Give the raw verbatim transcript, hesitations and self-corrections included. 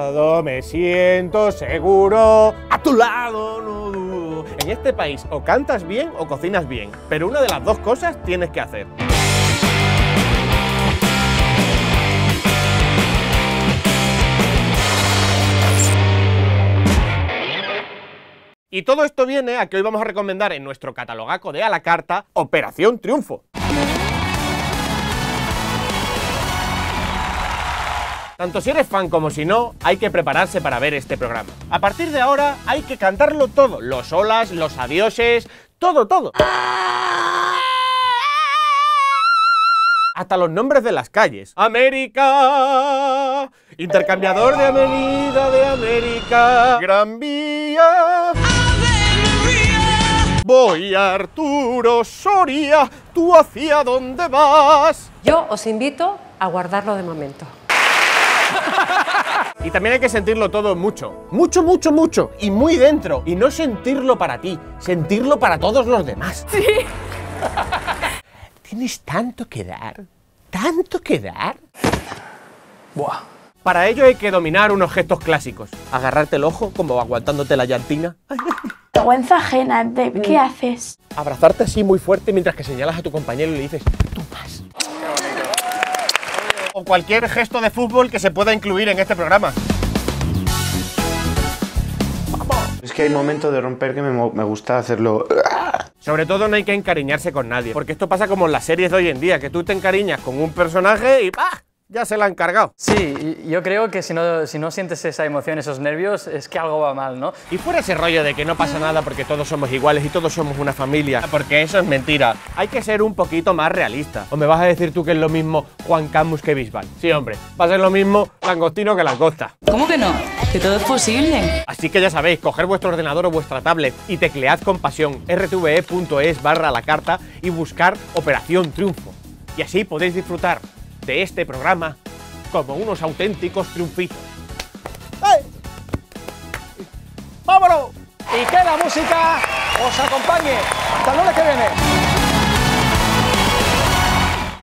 lado me siento seguro, a tu lado no dudo. En este país o cantas bien o cocinas bien, pero una de las dos cosas tienes que hacer. Y todo esto viene a que hoy vamos a recomendar en nuestro catalogaco de a la carta Operación Triunfo. Tanto si eres fan como si no, hay que prepararse para ver este programa. A partir de ahora hay que cantarlo todo, los holas, los adioses, todo, todo. Hasta los nombres de las calles. América, intercambiador de Avenida de América, Gran Vía. Voy a Arturo Soria, ¿tú hacia dónde vas? Yo os invito a guardarlo de momento. Y también hay que sentirlo todo mucho, mucho, mucho, mucho, y muy dentro. Y no sentirlo para ti, sentirlo para todos los demás. Sí. Tienes tanto que dar, tanto que dar. Buah. Para ello hay que dominar unos gestos clásicos. Agarrarte el ojo como aguantándote la llantina. Vergüenza ajena, Dave, ¿qué haces? Abrazarte así muy fuerte mientras que señalas a tu compañero y le dices, tú más. O cualquier gesto de fútbol que se pueda incluir en este programa. Es que hay momentos de romper que me, me gusta hacerlo. Sobre todo no hay que encariñarse con nadie, porque esto pasa como en las series de hoy en día, que tú te encariñas con un personaje y ¡pah! Ya se la han cargado. Sí, yo creo que si no, si no sientes esa emoción, esos nervios, es que algo va mal, ¿no? Y fuera ese rollo de que no pasa nada porque todos somos iguales y todos somos una familia, porque eso es mentira. Hay que ser un poquito más realista. ¿O me vas a decir tú que es lo mismo Juan Camus que Bisbal? Sí, hombre, va a ser lo mismo langostino que langosta. ¿Cómo que no? Que todo es posible. Así que ya sabéis, coger vuestro ordenador o vuestra tablet y teclead con pasión r t v e punto es barra la carta y buscar Operación Triunfo. Y así podéis disfrutar de este programa como unos auténticos triunfitos. ¡Hey! ¡Vámonos! Y que la música os acompañe. Hasta el lunes que viene.